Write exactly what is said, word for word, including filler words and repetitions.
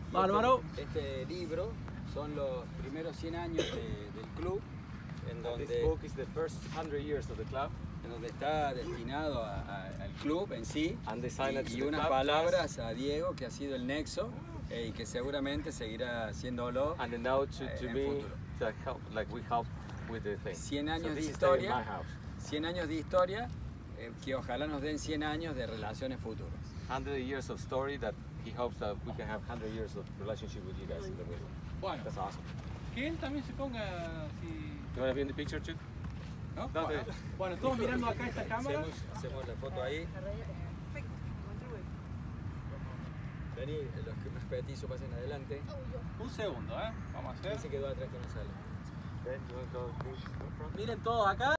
Bárbaro. Este, este libro son los primeros cien años de, del club, en donde, This book is the first hundred years of the club. en donde está destinado a, a, al club en sí, And designed y, to y the unas club, palabras a Diego, que ha sido el nexo eh, y que seguramente seguirá haciéndolo And the note to, to en me futuro. to help, like we help with the thing. cien So años de this is staying in my historia, house. cien años de historia eh, que ojalá nos den cien años de relaciones futuras. Hundred years of story that he hopes that we can have hundred years of relationship with you guys in the middle. Bueno, That's awesome. que él también se ponga así. You want to be in the picture too? ¿No? No, Bueno, te- bueno, todos mirando acá esta cámara. Hacemos, hacemos la foto ahí. Vení, los que más petizos pasen adelante. Un segundo, ¿eh? Vamos a ¿Quién hacer. se quedó atrás que no sale? Okay, you want to go please, go front? Miren todos acá.